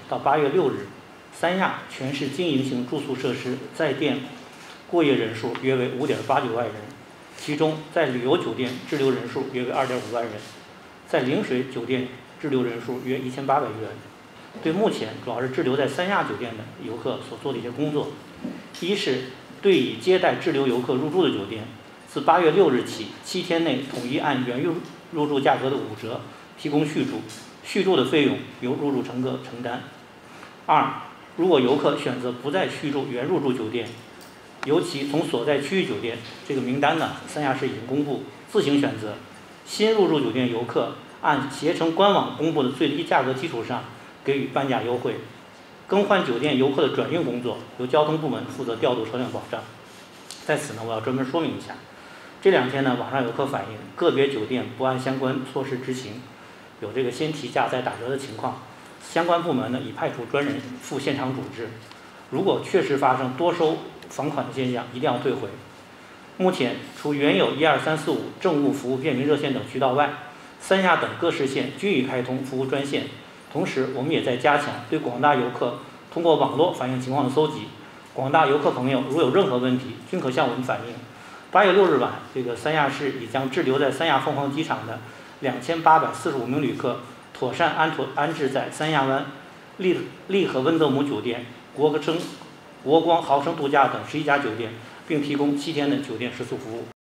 到8月6日，三亚全市经营性住宿设施在店过夜人数约为5.89万人，其中在旅游酒店滞留人数约为2.5万人，在临水酒店滞留人数约1800余人。对目前主要是滞留在三亚酒店的游客所做的一些工作，一是对已接待滞留游客入住的酒店，自8月6日起7天内统一按原入住价格的5折提供续住，续住的费用由入住乘客承担。二，如果游客选择不再续住原入住酒店，由其从所在区域酒店这个名单呢，三亚市已经公布，自行选择。新入住酒店游客按携程官网公布的最低价格基础上给予半价优惠。更换酒店游客的转运工作由交通部门负责调度车辆保障。在此呢，我要专门说明一下，这2天呢，网上游客反映个别酒店不按相关措施执行，有这个先提价再打折的情况。相关部门呢已派出专人赴现场处置，如果确实发生多收房款的现象，一定要退回。目前除原有12345政务服务便民热线等渠道外，三亚等各市县均已开通服务专线。同时，我们也在加强对广大游客通过网络反映情况的搜集。广大游客朋友如有任何问题，均可向我们反映。8月6日晚，三亚市已将滞留在三亚凤凰机场的2845名旅客妥善安置在三亚湾、利和温德姆酒店、国光豪生度假等11家酒店，并提供7天的酒店食宿服务。